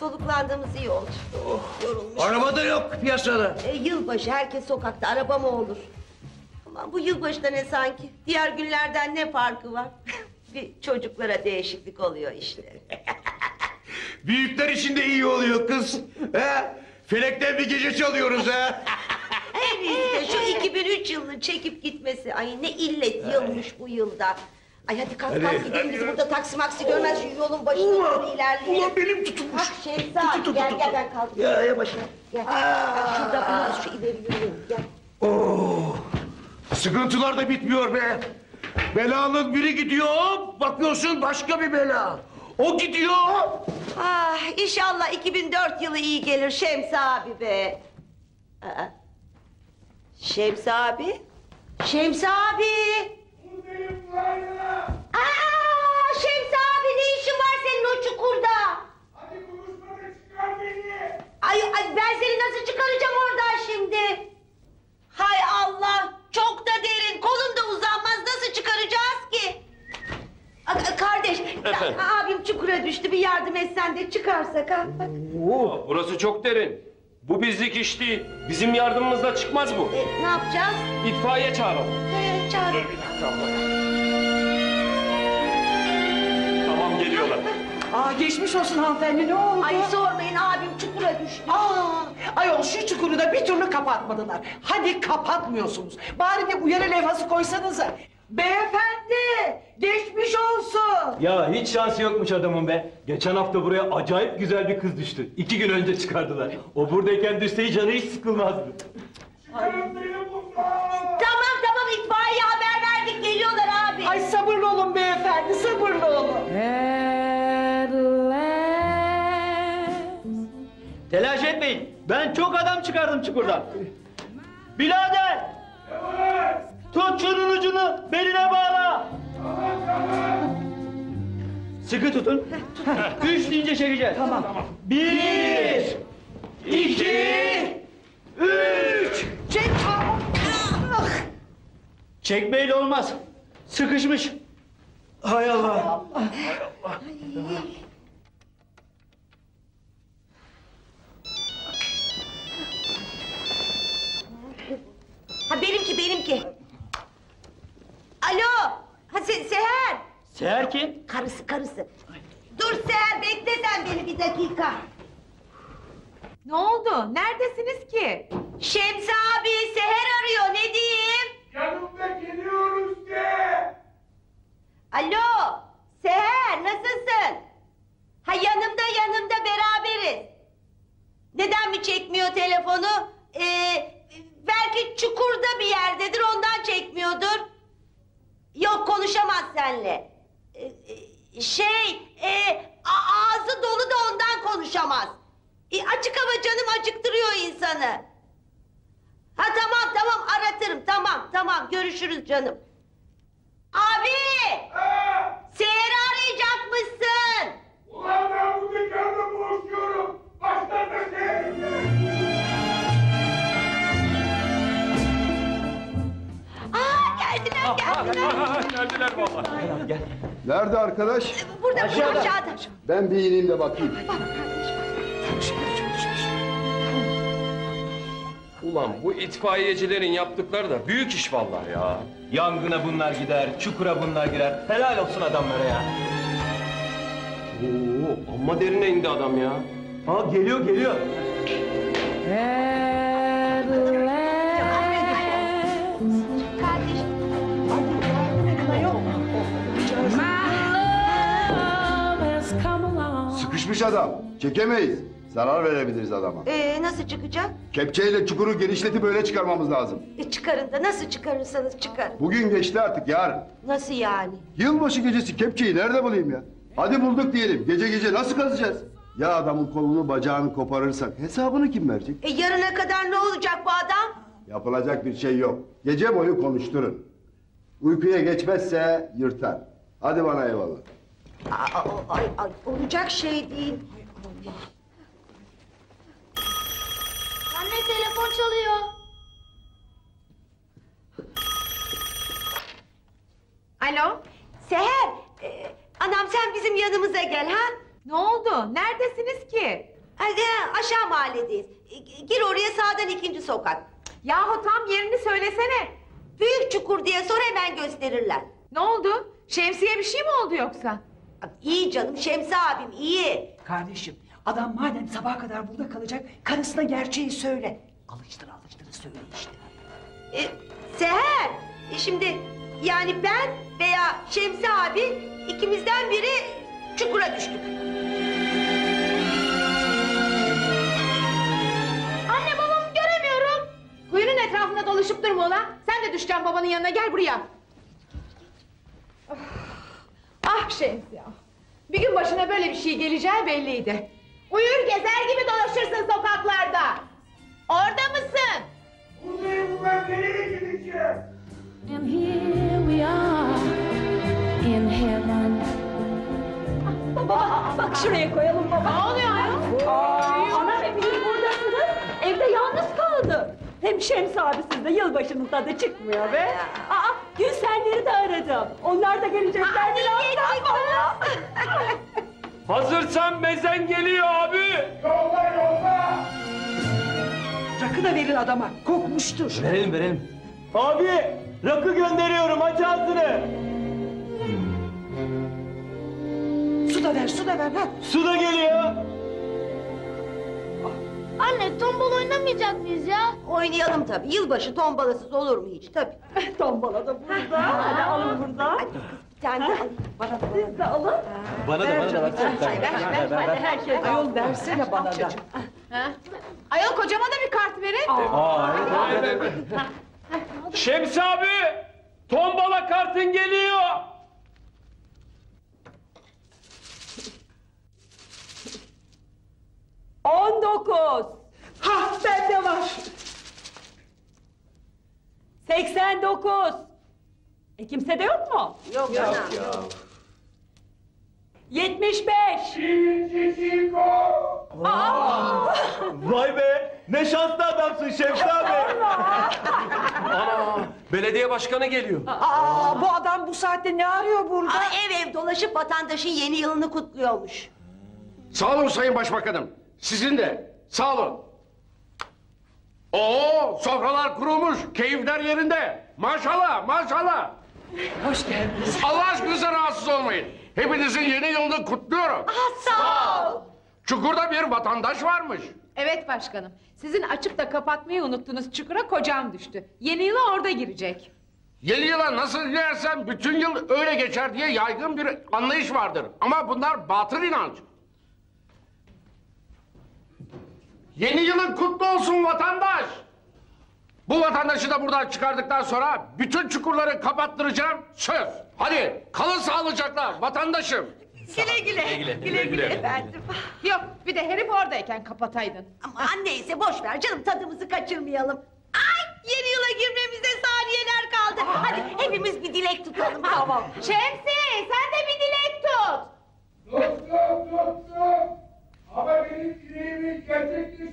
soluklandığımız iyi oldu. Oh. Yorulmuş. Araba da yok piyasada. Yılbaşı herkes sokakta, araba mı olur? Aman bu yılbaşı da ne sanki? Diğer günlerden ne farkı var? Bir çocuklara değişiklik oluyor işte. Büyükler için de iyi oluyor kız. He? Felekten bir gece çalıyoruz ha. En iyisi de şu 2003 yılının çekip gitmesi. Ay ne illet yılmış bu yılda. Ay hadi kalk kalk gidelim, bizi burada taksi maksi görmez, şu yolun başına doğru ilerleyelim. Ulan benim tutulmuş. Kalk Şehzat, gel ben kalkayım. Ya yavaş. Gel. Bak şurada buluruz, şu ileri yürüyelim, gel. Oh. Sıkıntılar da bitmiyor be. Belanın biri gidiyor, bakıyorsun başka bir bela. O gidiyor. Ah inşallah 2004 yılı iyi gelir Şemsi abi be. Aa. Şemsi abi? Şemsi abi! Aa, Şemsi abi ne işin var senin o çukurda? Hadi konuşmadan çıkar beni. Ay ben seni nasıl çıkaracağım oradan şimdi? Hay Allah! Çok da derin, kolum da uzanmaz, nasıl çıkaracağız ki? Kardeş, abim çukura düştü, bir yardım etsen de çıkarsak ha. Bak. Burası çok derin. Bu bizlik iş değil. Bizim yardımımızla çıkmaz bu. Ne yapacağız? İtfaiye çağıralım. Çağır. Bir dakika abla. Tamam geliyorlar. Geçmiş olsun hanımefendi, ne oldu? Ay sormayın, abim çukura düştü. Ayol şu çukuru da bir türlü kapatmadılar. Hadi kapatmıyorsunuz. Bari bir uyarı levhası koysanıza. Beyefendi, geçmiş olsun. Ya hiç şansı yokmuş adamın be. Geçen hafta buraya acayip güzel bir kız düştü. 2 gün önce çıkardılar. O buradayken düşse canı hiç sıkılmazdı. Çıkarın beni buradan. Tamam itfaiye haber verdik, geliyorlar abi. Ay sabırlı olun beyefendi, sabırlı olun. Telaş etmeyin. Ben çok adam çıkardım çukurdan. Birader! Tut şunun ucunu, beline bağla. Sıkı tutun. 3 deyince çekeceğiz. Tamam. 1, 2, 3. Çek. Çekmeyle olmaz. Sıkışmış. Hay Allah. Ha benimki. Alo, ha Seher. Seher kim? Karısı. Dur Seher, bekle sen beni bir dakika. Ne oldu? Neredesiniz ki? Şemsi abi, Seher arıyor, ne diyeyim? Yanımda geliyoruz de. Alo, Seher nasılsın? Ha yanımda beraberiz. Neden mi çekmiyor telefonu? Belki çukurda bir yerdedir, ondan çekmiyordur. Yok, konuşamaz seninle. Ağzı dolu da ondan konuşamaz. Açık hava canım, acıktırıyor insanı. Ha tamam aratırım, tamam görüşürüz canım. Abi! Seher'i arayacakmışsın. Ulan ben bu dükkanda boğuşuyorum. Baştan da Geldiler. Geldiler vallahi. Nerede arkadaş? Burada aşağıda. Ben bir ineyim de bakayım. Ulan bu itfaiyecilerin yaptıkları da büyük iş vallahi ya. Yangına bunlar gider, çukura bunlar girer. Helal olsun adamlara ya. Oo, amma derine indi adam ya. Ha geliyor. Sıkışmış adam. Çekemeyiz. Zarar verebiliriz adama. Nasıl çıkacak? Kepçeyle çukuru genişletip öyle çıkarmamız lazım. Çıkarın da, nasıl çıkarırsanız çıkarın. Bugün geçti artık, yarın. Nasıl yani? Yılbaşı gecesi kepçeyi nerede bulayım ya? Hadi bulduk diyelim. Gece nasıl kazacağız? Ya adamın kolunu bacağını koparırsak hesabını kim verecek? Yarına kadar ne olacak bu adam? Yapılacak bir şey yok. Gece boyu konuşturun. Uykuya geçmezse yırtar. Hadi bana eyvallah. Ay, olacak şey değil. Anne telefon çalıyor. Alo, Seher. Anam sen bizim yanımıza gel ha? Ne oldu? Neredesiniz ki? aşağı mahalledeyiz. Gir oraya sağdan 2. sokak. Yahu tam yerini söylesene. Büyük çukur diye sor hemen gösterirler. Ne oldu? Şemsiye bir şey mi oldu yoksa? İyi canım Şemsi abim iyi. Kardeşim adam madem sabaha kadar burada kalacak karısına gerçeği söyle. Alıştıra söyle işte. Seher şimdi yani ben veya Şemsi abi ikimizden biri çukura düştük. Anne babamı göremiyorum. Kuyunun etrafında dolaşıp durma ulan. Sen de düşeceksin babanın yanına, gel buraya. Ah Şemsiye. Bir gün başına böyle bir şey geleceği belliydi. Uyur gezer gibi dolaşırsın sokaklarda. Orada mısın? Buradayım ben nereye gideceğim? And here we are in heaven. Bak şuraya koyalım baba. Ne oluyor ayol? Anam hepiniz buradasınız. Evde yalnız kaldı. Hem Şemsi abi sizde yılbaşının tadı çıkmıyor be. Aa, Gülsenleri de aradım. Onlar da gelecekler birazdan. Hazırsan mezen geliyor abi. Yolla yolla. Rakı da verin adama kokmuştur. Verelim. Abi rakı gönderiyorum, aç ağzını. Su da ver ha. Su da geliyor. Anne tombol oynamayacak mıyız ya? Oynayalım tabii. Yılbaşı tombalasız olur mu hiç tabii. Tombala da burada. Hadi alın burada. Hadi kız bir tane de al. Siz de alın. Bana da versene. Hadi herkes Ayol versene bana da. Ha? Ayol kocama da bir kart verin. Şemsi abi, tombala kartın geliyor. Ha bende var. 89. Kimsede yok mu? Yok ya. 75. Çiçiko. Vay be, ne şanslı adamsın Şemsi abi. Ana, belediye başkanı geliyor. Aa, bu adam bu saatte ne arıyor burada? Ev dolaşıp vatandaşın yeni yılını kutluyormuş. Sağ olun Sayın Başbakanım. Sizin de. Sağ olun. Oo, sofralar kurulmuş. Keyifler yerinde. Maşallah, maşallah. Hoş geldiniz. Allah aşkınıza rahatsız olmayın. Hepinizin yeni yılını kutluyorum. Sağ ol. Çukurda bir vatandaş varmış. Evet başkanım. Sizin açıp da kapatmayı unuttuğunuz çukura kocam düştü. Yeni yıla orada girecek. Yeni yıla nasıl girersem bütün yıl öyle geçer diye yaygın bir anlayış vardır. Ama bunlar batıl inanç. Yeni yılın kutlu olsun vatandaş. Bu vatandaşı da buradan çıkardıktan sonra bütün çukurları kapattıracağım, söz. Hadi kalın sağlıcakla vatandaşım. Güle güle efendim. Yok bir de herif oradayken kapataydın. Aman neyse boş ver canım tadımızı kaçırmayalım. Ay yeni yıla girmemize saniyeler kaldı. Hadi hepimiz bir dilek tutalım. Tamam. Şemsi sen de bir dilek tut. Tuttum. Ama benim dileğimi gerçekleştirmem